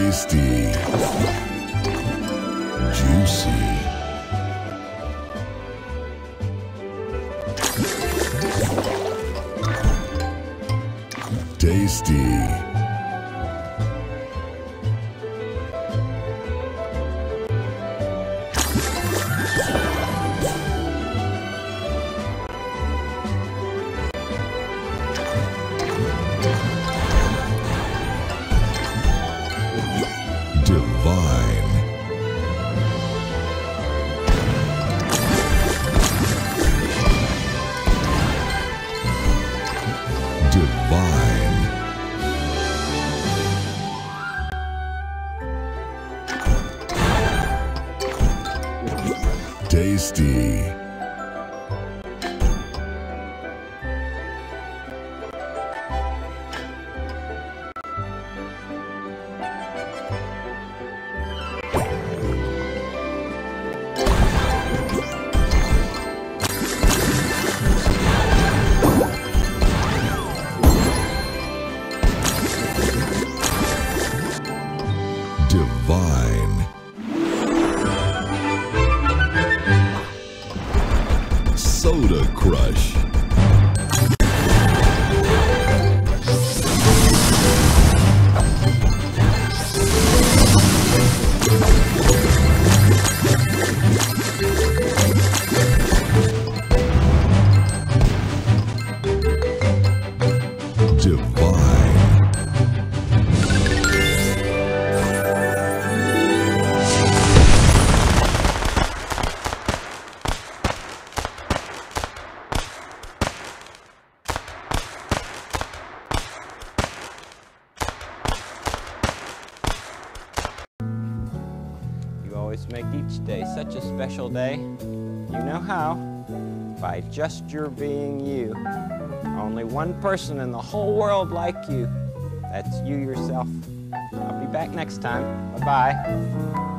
Tasty, juicy, tasty, divine, divine, tasty, divine, soda crush, divine, You always make each day such a special day. You know how? By just your being you. Only one person in the whole world like you. That's you yourself. I'll be back next time. Bye-bye.